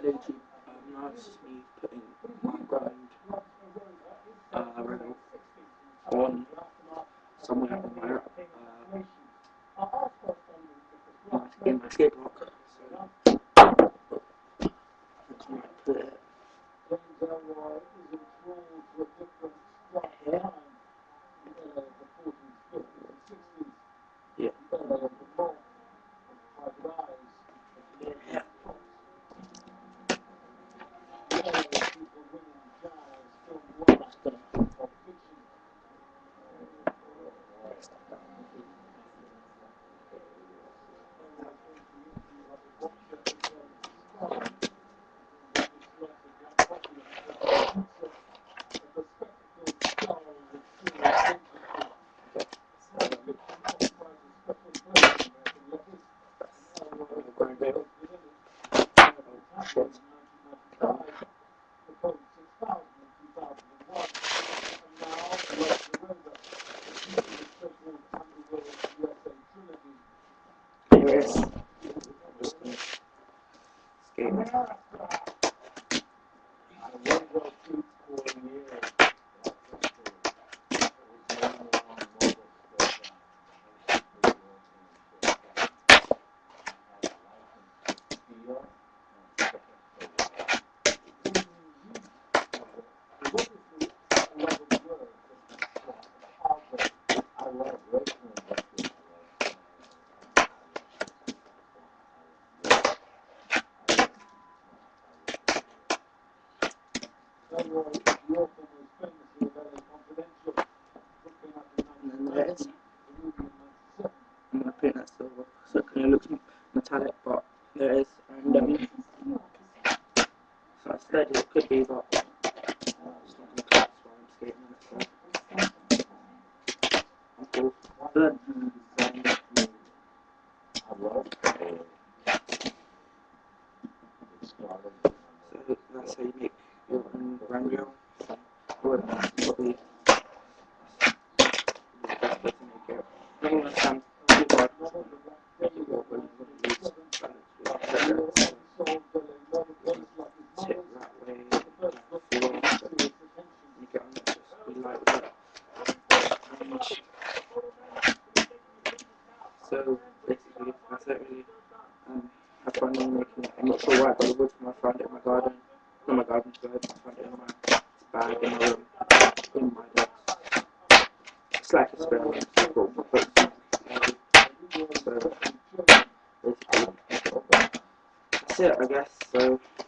YouTube. Now it's just me putting my ground rail on somewhere on my in my skate block. So I just might put it here. Yeah. Anyways, I'm just gonna skate. I'm gonna paint that silver so it kind of looks metallic, but there it is. And so I said it could be, but it's not gonna cut while I'm skating on it. So I'm cool. Good. So that's how you make your own brand rail. Probably the best way to make it. I don't want to sound too hard. Make it work well. Tip that way, floor, you get on it, just be light with it. So basically, that's it really. Have fun in making it. I'm not sure why I got the wood from I found it in my garden. Not my garden, but I found it in my bag in my room, in my box. It's like a experiment. So basically, that's it, I guess. So